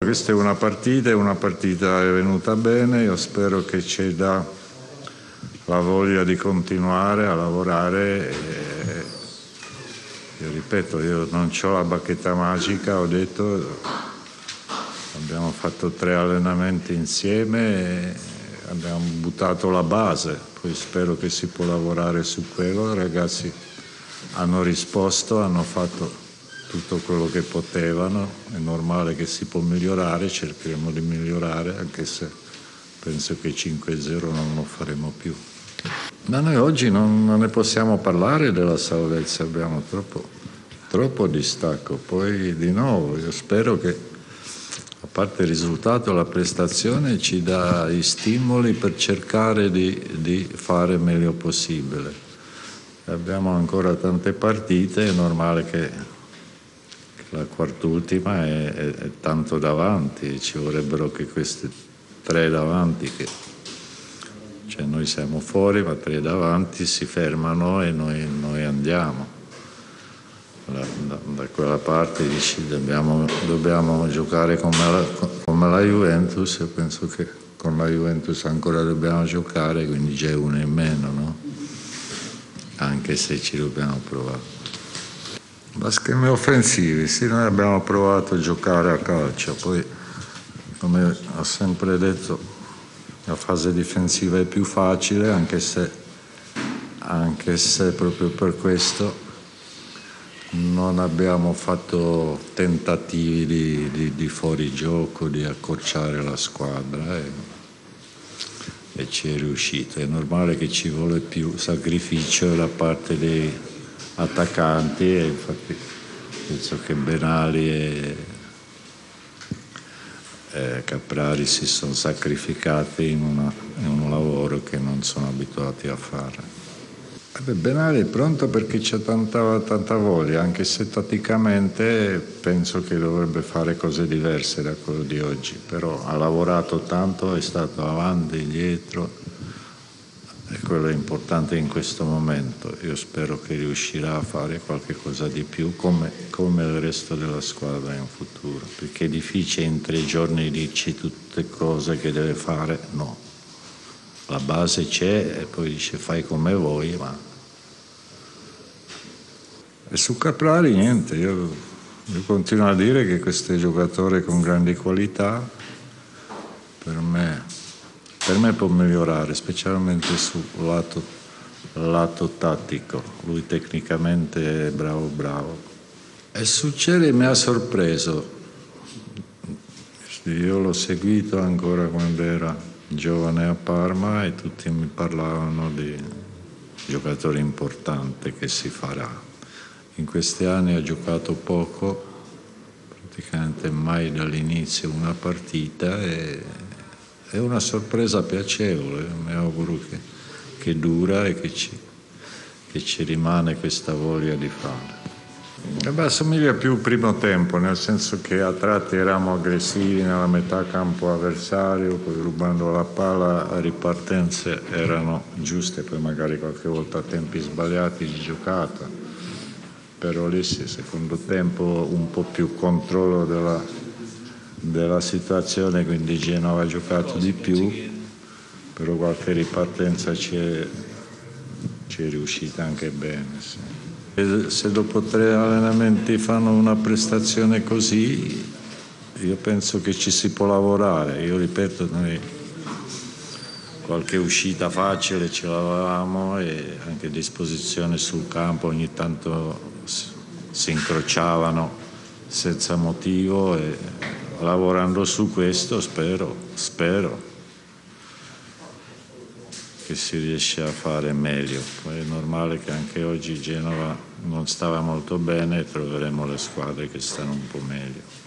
Questa è una partita è venuta bene, io spero che ci dà la voglia di continuare a lavorare. Io ripeto, io non ho la bacchetta magica, ho detto, abbiamo fatto 3 allenamenti insieme e abbiamo buttato la base, poi spero che si può lavorare su quello. I ragazzi hanno risposto, hanno fatto tutto quello che potevano, è normale che si può migliorare, cercheremo di migliorare, anche se penso che 5-0 non lo faremo più. Ma noi oggi non ne possiamo parlare della salvezza, abbiamo troppo distacco. Poi di nuovo io spero che, a parte il risultato, la prestazione ci dà i stimoli per cercare di fare meglio possibile. Abbiamo ancora tante partite, è normale che la quart'ultima è tanto davanti, ci vorrebbero che queste 3 davanti, cioè noi siamo fuori ma 3 davanti si fermano e noi andiamo. Da quella parte dici dobbiamo giocare come la Juventus, io penso che con la Juventus ancora dobbiamo giocare, quindi c'è uno in meno, no? Anche se ci dobbiamo provare. Ma schemi offensivi, sì, noi abbiamo provato a giocare a calcio, poi come ho sempre detto la fase difensiva è più facile, anche se proprio per questo non abbiamo fatto tentativi di fuorigioco, di accorciare la squadra e ci è riuscito. È normale che ci vuole più sacrificio da parte dei attaccanti e infatti penso che Benali e Caprari si sono sacrificati in un lavoro che non sono abituati a fare. Benali è pronto perché c'è tanta voglia, anche se tatticamente penso che dovrebbe fare cose diverse da quello di oggi, però ha lavorato tanto, è stato avanti, dietro. E quello è importante in questo momento. Io spero che riuscirà a fare qualche cosa di più come il resto della squadra in futuro, perché è difficile in 3 giorni dirci tutte cose che deve fare. No, la base c'è e poi dice fai come vuoi, ma e su Caprari niente, io continuo a dire che questo è un giocatore con grandi qualità. Per me può migliorare, specialmente sul lato tattico. Lui tecnicamente è bravo. E Succeri mi ha sorpreso. Io l'ho seguito ancora quando era giovane a Parma e tutti mi parlavano di giocatore importante che si farà. In questi anni ha giocato poco, praticamente mai dall'inizio una partita e è una sorpresa piacevole, mi auguro che dura e che ci rimane questa voglia di fare. Assomiglia più al primo tempo, nel senso che a tratti eravamo aggressivi nella metà campo avversario, poi rubando la palla, le ripartenze erano giuste, poi magari qualche volta a tempi sbagliati di giocata, però lì sì, secondo tempo un po' più controllo della situazione, quindi Genova ha giocato di più, però qualche ripartenza ci è riuscita anche bene. Sì. E se dopo 3 allenamenti fanno una prestazione così, io penso che ci si può lavorare. Io ripeto, noi qualche uscita facile ce l'avevamo e anche disposizione sul campo, ogni tanto si incrociavano senza motivo e lavorando su questo spero che si riesce a fare meglio. Poi è normale che anche oggi Genova non stava molto bene e troveremo le squadre che stanno un po' meglio.